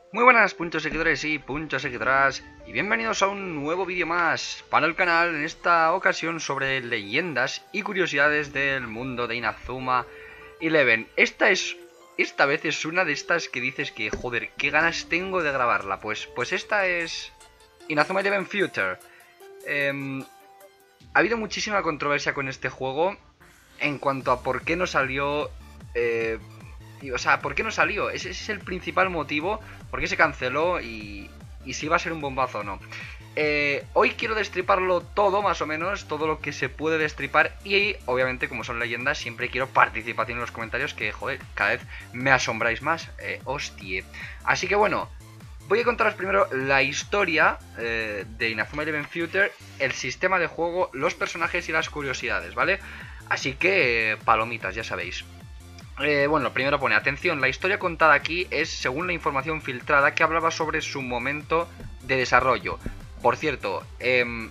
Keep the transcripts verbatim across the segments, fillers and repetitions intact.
Muy buenas puntos seguidores y puntos seguidoras y bienvenidos a un nuevo vídeo más para el canal, en esta ocasión sobre leyendas y curiosidades del mundo de Inazuma Eleven. Esta es, esta vez es una de estas que dices que joder, qué ganas tengo de grabarla. Pues, pues esta es Inazuma Eleven Future. Eh, ha habido muchísima controversia con este juego en cuanto a por qué no salió... Eh, y, o sea, ¿por qué no salió? Ese, ese es el principal motivo. ¿Por qué se canceló? Y, y si va a ser un bombazo o no. Eh, hoy quiero destriparlo todo, más o menos, todo lo que se puede destripar. Y obviamente, como son leyendas, siempre quiero participación en los comentarios, que joder, cada vez me asombráis más. Eh, hostia. Así que bueno, voy a contaros primero la historia eh, de Inazuma Eleven Future, el sistema de juego, los personajes y las curiosidades, ¿vale? Así que, eh, palomitas, ya sabéis. Eh, bueno, primero pone, atención, la historia contada aquí es según la información filtrada que hablaba sobre su momento de desarrollo. Por cierto, eh,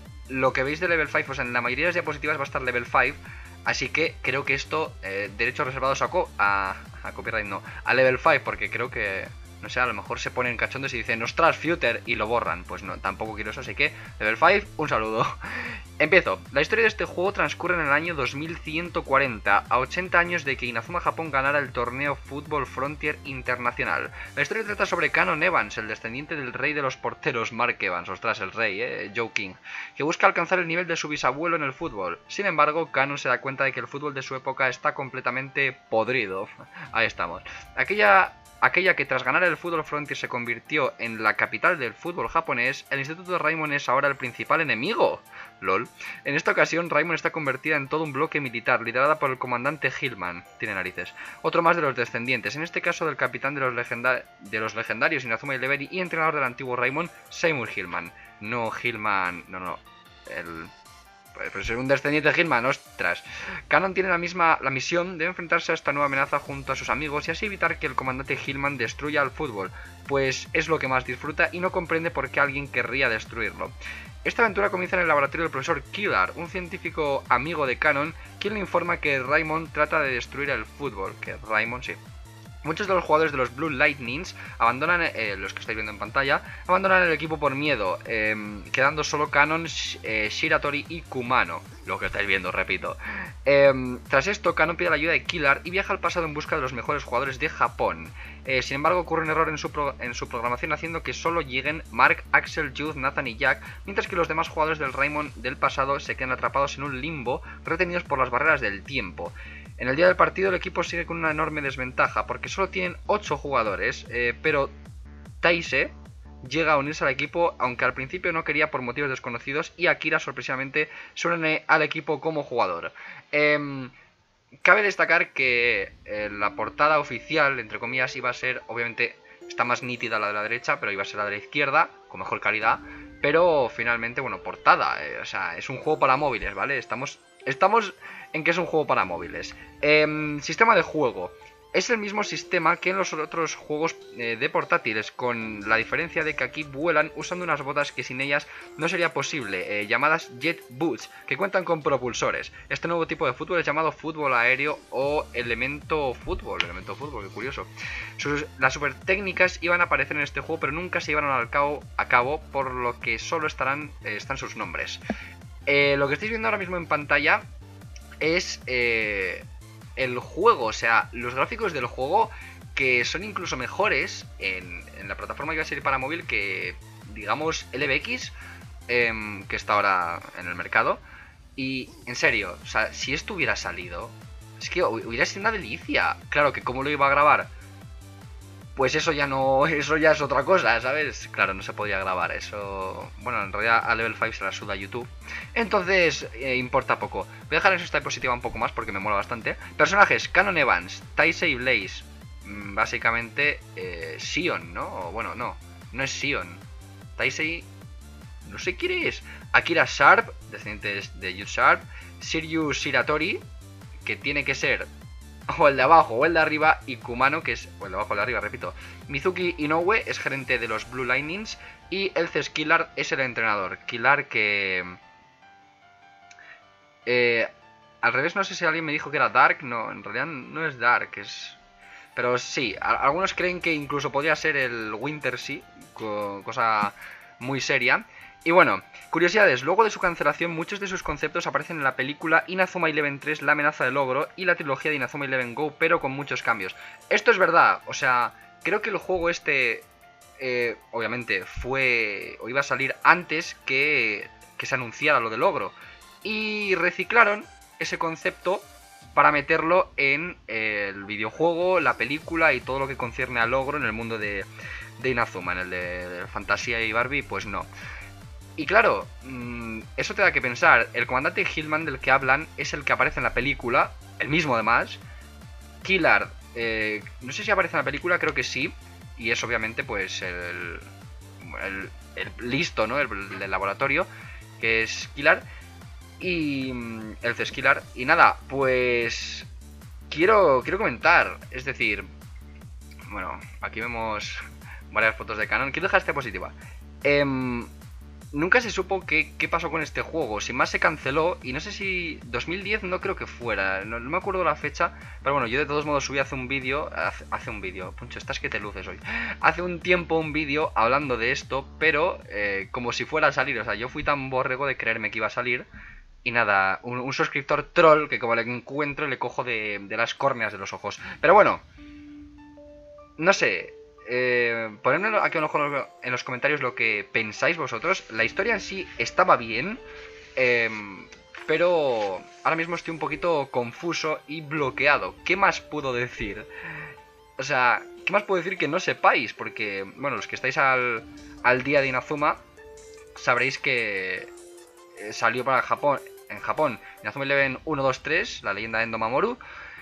lo que veis de level cinco, o sea, en la mayoría de las diapositivas va a estar level cinco, así que creo que esto, eh, derechos reservados a, co a, a copyright, no, a level cinco, porque creo que, no sé, a lo mejor se ponen cachondos y dicen, ostras, Future, y lo borran. Pues no, tampoco quiero eso, así que, level cinco, un saludo. Empiezo. La historia de este juego transcurre en el año dos mil ciento cuarenta, a ochenta años de que Inazuma Japón ganara el torneo Football Frontier Internacional. La historia trata sobre Canon Evans, el descendiente del rey de los porteros, Mark Evans, ostras, el rey, eh, Joe King, que busca alcanzar el nivel de su bisabuelo en el fútbol. Sin embargo, Canon se da cuenta de que el fútbol de su época está completamente podrido. Ahí estamos. Aquella... Aquella que tras ganar el Football Frontier se convirtió en la capital del fútbol japonés, el Instituto de Raimon es ahora el principal enemigo. LOL. En esta ocasión, Raimon está convertida en todo un bloque militar, liderada por el comandante Hillman. Tiene narices. Otro más de los descendientes, en este caso del capitán de los, legenda de los legendarios Inazuma Eleven y entrenador del antiguo Raimon, Seymour Hillman. No Hillman... no, no. El... Pues es un descendiente de Hillman, ostras. Canon tiene la misma la misión de enfrentarse a esta nueva amenaza junto a sus amigos y así evitar que el comandante Hillman destruya el fútbol, pues es lo que más disfruta y no comprende por qué alguien querría destruirlo. Esta aventura comienza en el laboratorio del profesor Killar, un científico amigo de Canon, quien le informa que Raimon trata de destruir el fútbol, que Raimon sí. Muchos de los jugadores de los Blue Lightnings abandonan, eh, los que estáis viendo en pantalla, abandonan el equipo por miedo, eh, quedando solo Canon, eh, Shiratori y Kumano, lo que estáis viendo, repito. Eh, tras esto, Canon pide la ayuda de Killar y viaja al pasado en busca de los mejores jugadores de Japón. Eh, sin embargo, ocurre un error en su, pro en su programación, haciendo que solo lleguen Mark, Axel, Jude, Nathan y Jack, mientras que los demás jugadores del Raimon del pasado se quedan atrapados en un limbo, retenidos por las barreras del tiempo. En el día del partido el equipo sigue con una enorme desventaja porque solo tienen ocho jugadores, eh, pero Taise llega a unirse al equipo, aunque al principio no quería por motivos desconocidos, y Akira sorpresivamente se une al equipo como jugador. Eh, cabe destacar que eh, la portada oficial, entre comillas, iba a ser, obviamente está más nítida la de la derecha, pero iba a ser la de la izquierda, con mejor calidad, pero finalmente, bueno, portada, eh, o sea, es un juego para móviles, ¿vale? Estamos... Estamos en que es un juego para móviles. Eh, sistema de juego. Es el mismo sistema que en los otros juegos eh, de portátiles, con la diferencia de que aquí vuelan usando unas botas que sin ellas no sería posible, eh, llamadas Jet Boots, que cuentan con propulsores. Este nuevo tipo de fútbol es llamado fútbol aéreo o elemento fútbol, elemento fútbol, qué curioso. Sus, las super técnicas iban a aparecer en este juego, pero nunca se llevaron al cabo, a cabo, por lo que solo estarán, eh, están sus nombres. Eh, lo que estáis viendo ahora mismo en pantalla es eh, el juego, o sea, los gráficos del juego, que son incluso mejores en, en la plataforma que va a ser para móvil que, digamos, L B X, eh, que está ahora en el mercado. Y, en serio, o sea, si esto hubiera salido, es que hubiera sido una delicia. Claro que cómo lo iba a grabar, pues eso ya no, eso ya es otra cosa, ¿sabes? Claro, no se podía grabar eso. Bueno, en realidad a level cinco se la suda YouTube. Entonces, eh, importa poco. Voy a dejar en esta diapositiva un poco más porque me mola bastante. Personajes, Canon Evans, Taise y Blaze. Mm, básicamente, eh, Sion, ¿no? O, bueno, no, no es Sion. Taisei, no sé quién es. Akira Sharp, descendiente de Yu Sharp. Shiryu Shiratori, que tiene que ser o el de abajo o el de arriba, y Kumano, que es o el de abajo o el de arriba, repito. Mizuki Inoue es gerente de los Blue Lightnings y Elces Killar es el entrenador. Killar que... Eh, al revés, no sé si alguien me dijo que era Dark. No, en realidad no es Dark, es... Pero sí, a algunos creen que incluso podría ser el Winter Sea, co cosa muy seria. Y bueno, curiosidades, luego de su cancelación muchos de sus conceptos aparecen en la película Inazuma Eleven tres, La amenaza del ogro y la trilogía de Inazuma Eleven Go, pero con muchos cambios. Esto es verdad, o sea, creo que el juego este, eh, obviamente, fue o iba a salir antes que, que se anunciara lo del ogro. Y reciclaron ese concepto para meterlo en el videojuego, la película y todo lo que concierne al ogro en el mundo de, de Inazuma, en el de, de Fantasía y Barbie, pues no. Y claro, mmm, eso te da que pensar, el comandante Hillman del que hablan es el que aparece en la película, el mismo además. Killard, eh, no sé si aparece en la película, creo que sí, y es obviamente pues el, el, el listo, ¿no? El, el laboratorio, que es Killard, y mm, el Ceskillar. Y nada, pues quiero, quiero comentar, es decir, bueno, aquí vemos varias fotos de Canon, quiero dejar esta positiva. Eh, Nunca se supo qué, qué pasó con este juego, sin más se canceló y no sé si dos mil diez no creo que fuera, no, no me acuerdo la fecha, pero bueno, yo de todos modos subí hace un vídeo, hace, hace un vídeo, Puncho, estás que te luces hoy, hace un tiempo un vídeo hablando de esto, pero eh, como si fuera a salir, o sea, yo fui tan borrego de creerme que iba a salir y nada, un, un suscriptor troll que como le encuentro le cojo de, de las córneas de los ojos, pero bueno, no sé. Eh, ponedme aquí abajo en los comentarios lo que pensáis vosotros. La historia en sí estaba bien, eh, pero ahora mismo estoy un poquito confuso y bloqueado. ¿Qué más puedo decir? O sea, ¿qué más puedo decir que no sepáis? Porque, bueno, los que estáis al, al día de Inazuma sabréis que salió para Japón, en Japón Inazuma Eleven uno, dos, tres, la leyenda de Endo Mamoru.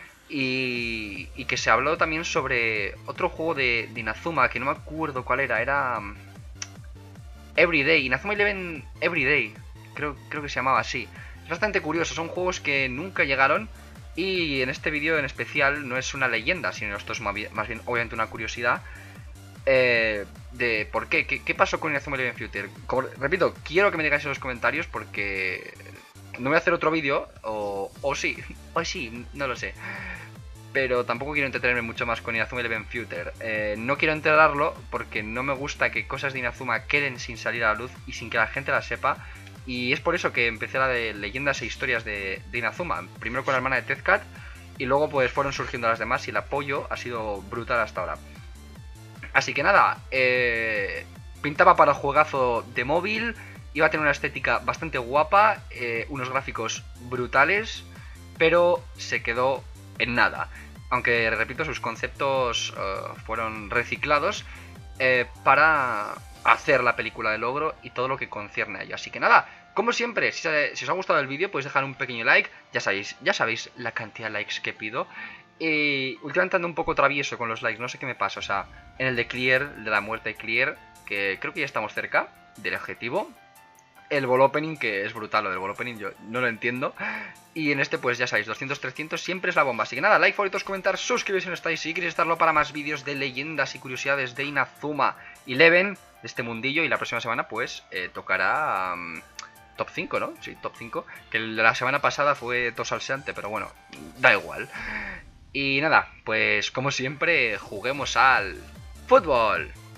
Y, y que se habló también sobre otro juego de, de Inazuma, que no me acuerdo cuál era, era Everyday, Inazuma Eleven Everyday, creo, creo que se llamaba así. Es bastante curioso, son juegos que nunca llegaron y en este vídeo en especial no es una leyenda, sino esto es más bien, más bien obviamente una curiosidad eh, de por qué, qué, qué pasó con Inazuma Eleven Future. Como, repito, quiero que me digáis en los comentarios porque no voy a hacer otro vídeo, o, o sí, o sí, no lo sé. Pero tampoco quiero entretenerme mucho más con Inazuma Eleven Future. Eh, no quiero enterrarlo porque no me gusta que cosas de Inazuma queden sin salir a la luz y sin que la gente las sepa. Y es por eso que empecé la de leyendas e historias de, de Inazuma. Primero con la hermana de Tezcat y luego pues fueron surgiendo las demás y el apoyo ha sido brutal hasta ahora. Así que nada, eh, pintaba para juegazo de móvil. Iba a tener una estética bastante guapa, eh, unos gráficos brutales, pero se quedó en nada. Aunque, repito, sus conceptos uh, fueron reciclados eh, para hacer la película del ogro y todo lo que concierne a ello. Así que nada, como siempre, si, si os ha gustado el vídeo podéis dejar un pequeño like. Ya sabéis, ya sabéis la cantidad de likes que pido. Y últimamente ando un poco travieso con los likes, no sé qué me pasa. O sea, en el de Clear, de la muerte de Clear, que creo que ya estamos cerca del objetivo. El ball opening, que es brutal lo del ball opening, yo no lo entiendo. Y en este pues ya sabéis, doscientos, trescientos siempre es la bomba. Así que nada, like, favoritos, comentar, suscribiros si no estáis. Si queréis estarlo para más vídeos de leyendas y curiosidades de Inazuma Eleven, de este mundillo. Y la próxima semana pues eh, tocará um, top cinco, ¿no? Sí, top cinco. Que la semana pasada fue todo salseante, pero bueno, da igual. Y nada, pues como siempre, juguemos al fútbol.